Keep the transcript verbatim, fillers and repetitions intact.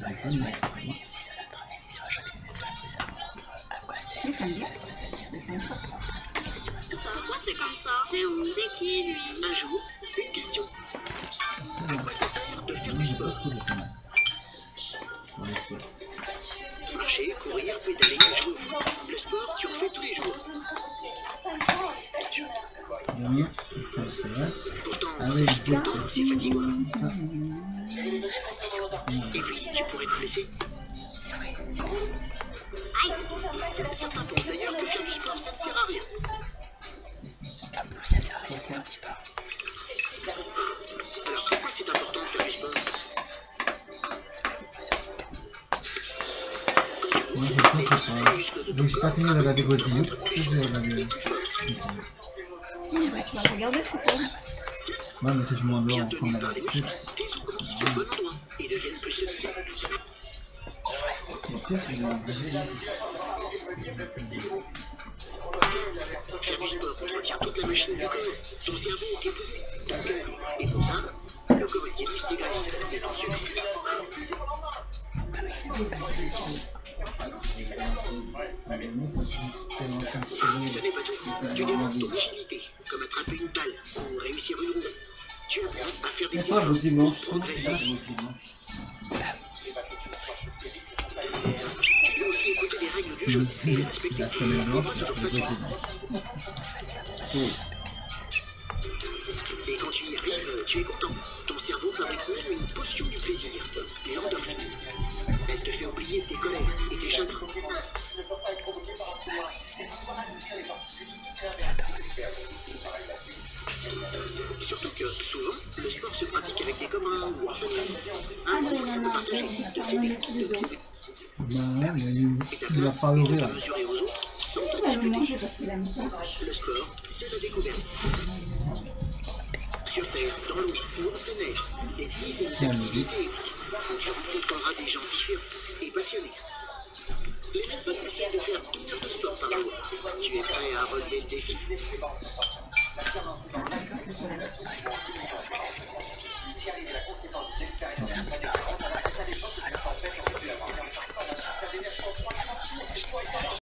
Pourquoi c'est comme ça? C'est où? C'est qui lui? Un jour, une question. À quoi ça sert de faire du sport? Marcher, courir, pédaler, jouer au foot. Le sport, tu en fais tous les jours. Pourtant, c'est tout le temps, c'est fatigant. Et puis, tu pourrais te blesser. Certains pensent d'ailleurs que faire du sport, ça ne sert à rien. Ça sert à rien, c'est un petit peu. Alors pourquoi c'est important de faire du sport? Mais si ces muscles de ton corps fini de regarder Gauthier. Je vais regarder. Tu vas regarder le football. Ouais, mais si je m'endors, bien on prend tenus la par les muscles, tes os grandissent au bon endroit et deviennent plus solides. Faire du sport entretient toute la machine du corps, ton cerveau, tes poumons, ton cœur. Et pour ça, le corps utilise tes graisses et ton sucre. Ce n'est pas tout. Tu développes ton agilité, comme attraper une balle ou réussir une roue. Tu apprends à faire des efforts pour progresser. Tu dois aussi écouter les règles du jeu et les respecter. Ce n'est pas toujours facile. Et quand tu y arrives, tu es content. Ton cerveau fabrique même une potion du plaisir, l'endorphine. Elle te fait oublier tes colères et tes chagrins. Surtout que, souvent, le sport se pratique avec des copains ou en famille. Un moment de partager, de s'aider, de trouver. Ben, mais il Et ta il va place pas est de l'ouvrir. te mesurer aux autres sans te discuter. Le sport, c'est la découverte. Sur Terre, dans l'eau ou en plein air, des dizaines d'activités existent où tu rencontreras des gens différents et passionnés. Les médecins conseillent de faire une heure de sport par jour. Tu es prêt à relever le défi? La